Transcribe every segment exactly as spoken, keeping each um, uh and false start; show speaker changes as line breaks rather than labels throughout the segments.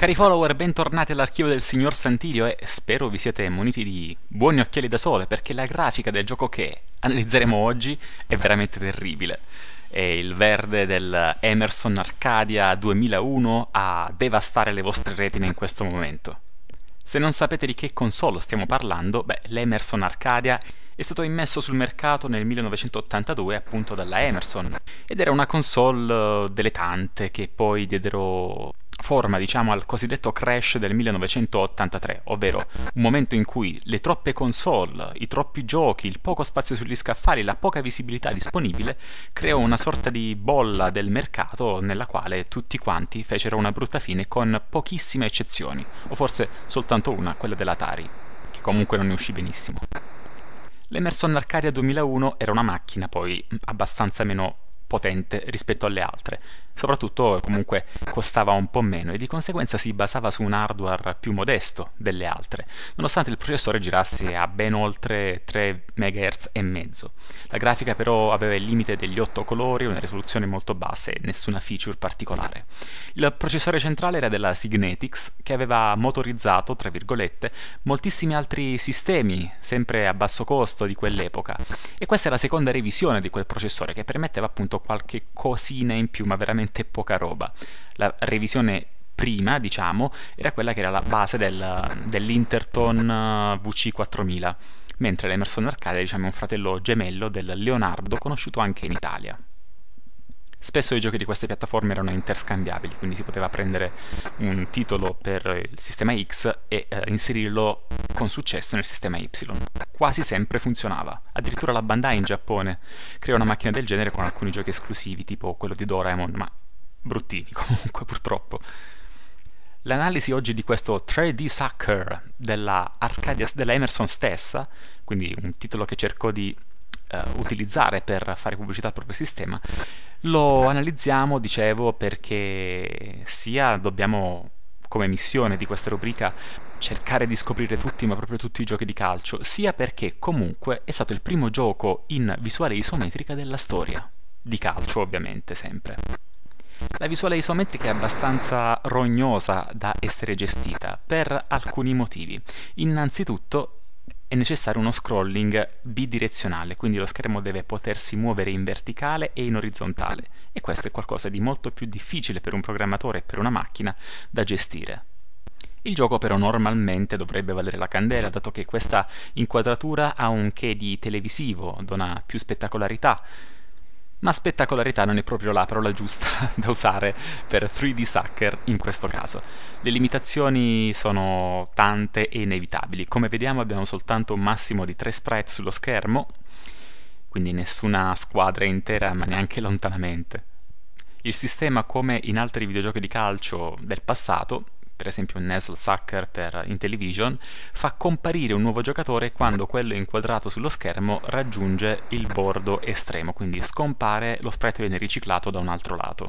Cari follower, bentornati all'archivio del signor Santilio e spero vi siete muniti di buoni occhiali da sole, perché la grafica del gioco che analizzeremo oggi è veramente terribile. E il verde del Emerson Arcadia duemilauno a devastare le vostre retine in questo momento. Se non sapete di che console stiamo parlando, beh, l'Emerson Arcadia è stato immesso sul mercato nel millenovecentottantadue appunto dalla Emerson ed era una console delle tante che poi diedero forma, diciamo, al cosiddetto crash del millenovecentottantatré, ovvero un momento in cui le troppe console, i troppi giochi, il poco spazio sugli scaffali, la poca visibilità disponibile creò una sorta di bolla del mercato nella quale tutti quanti fecero una brutta fine con pochissime eccezioni, o forse soltanto una, quella dell'Atari, che comunque non ne uscì benissimo. L'Emerson Arcadia duemilauno era una macchina poi abbastanza meno potente rispetto alle altre, soprattutto comunque costava un po' meno e di conseguenza si basava su un hardware più modesto delle altre, nonostante il processore girasse a ben oltre tre megahertz e mezzo. La grafica però aveva il limite degli otto colori, una risoluzione molto bassa e nessuna feature particolare. Il processore centrale era della Signetics, che aveva motorizzato, tra virgolette, moltissimi altri sistemi, sempre a basso costo di quell'epoca, e questa è la seconda revisione di quel processore che permetteva appunto qualche cosina in più, ma veramente poca roba. La revisione prima, diciamo, era quella che era la base del, dell'Interton V C quattromila, mentre l'Emerson Arcadia, diciamo, è un fratello gemello del Leonardo, conosciuto anche in Italia. Spesso i giochi di queste piattaforme erano interscambiabili, quindi si poteva prendere un titolo per il sistema X e eh, inserirlo con successo nel sistema Y. Quasi sempre funzionava. Addirittura la Bandai in Giappone creò una macchina del genere con alcuni giochi esclusivi, tipo quello di Doraemon, ma bruttini comunque, purtroppo. L'analisi oggi di questo tre D Sucker della Arcadia, della Emerson stessa, quindi un titolo che cercò di Uh, utilizzare per fare pubblicità al proprio sistema, lo analizziamo, dicevo, perché sia dobbiamo, come missione di questa rubrica, cercare di scoprire tutti, ma proprio tutti i giochi di calcio, sia perché comunque è stato il primo gioco in visuale isometrica della storia, di calcio ovviamente, sempre. La visuale isometrica è abbastanza rognosa da essere gestita, per alcuni motivi. Innanzitutto è necessario uno scrolling bidirezionale, quindi lo schermo deve potersi muovere in verticale e in orizzontale, e questo è qualcosa di molto più difficile per un programmatore e per una macchina da gestire. Il gioco però normalmente dovrebbe valere la candela, dato che questa inquadratura ha un che di televisivo, dona più spettacolarità, ma spettacolarità non è proprio la parola giusta da usare per tre D Sucker in questo caso. Le limitazioni sono tante e inevitabili. Come vediamo abbiamo soltanto un massimo di tre sprite sullo schermo, quindi nessuna squadra intera, ma neanche lontanamente. Il sistema, come in altri videogiochi di calcio del passato, per esempio Nestle Sucker per Intellivision, fa comparire un nuovo giocatore quando quello inquadrato sullo schermo raggiunge il bordo estremo, quindi scompare, lo sprite viene riciclato da un altro lato.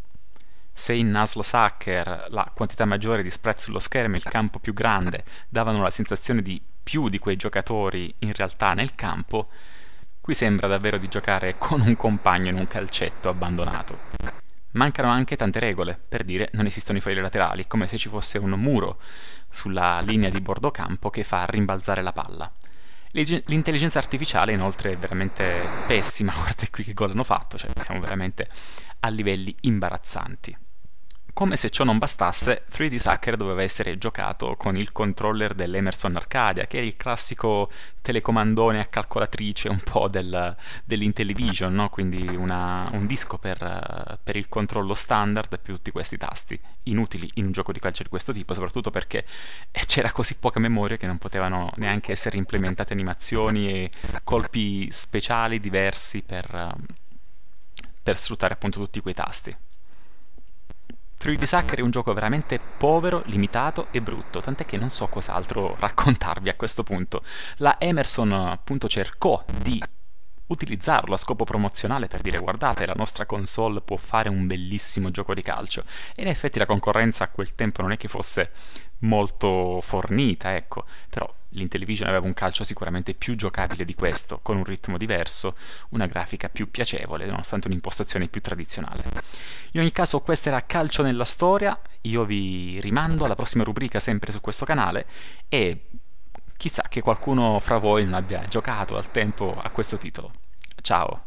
Se in Nestle Sucker la quantità maggiore di sprite sullo schermo e il campo più grande davano la sensazione di più di quei giocatori in realtà nel campo, qui sembra davvero di giocare con un compagno in un calcetto abbandonato. Mancano anche tante regole, per dire non esistono i fogli laterali, come se ci fosse un muro sulla linea di bordo campo che fa rimbalzare la palla. L'intelligenza artificiale inoltre è veramente pessima, guardate qui che gol hanno fatto, cioè siamo veramente a livelli imbarazzanti. Come se ciò non bastasse, tre D Sucker doveva essere giocato con il controller dell'Emerson Arcadia, che è il classico telecomandone a calcolatrice un po' del, dell'Intellivision, no? Quindi una, un disco per, per il controllo standard più tutti questi tasti, inutili in un gioco di calcio di questo tipo, soprattutto perché c'era così poca memoria che non potevano neanche essere implementate animazioni e colpi speciali diversi per, per sfruttare appunto tutti quei tasti. tre D Sucker è un gioco veramente povero, limitato e brutto, tant'è che non so cos'altro raccontarvi a questo punto. La Emerson appunto cercò di utilizzarlo a scopo promozionale per dire guardate, la nostra console può fare un bellissimo gioco di calcio, e in effetti la concorrenza a quel tempo non è che fosse molto fornita, ecco, però l'Intellivision aveva un calcio sicuramente più giocabile di questo, con un ritmo diverso, una grafica più piacevole, nonostante un'impostazione più tradizionale. In ogni caso questo era Calcio nella Storia, io vi rimando alla prossima rubrica sempre su questo canale e chissà che qualcuno fra voi non abbia giocato al tempo a questo titolo. Ciao!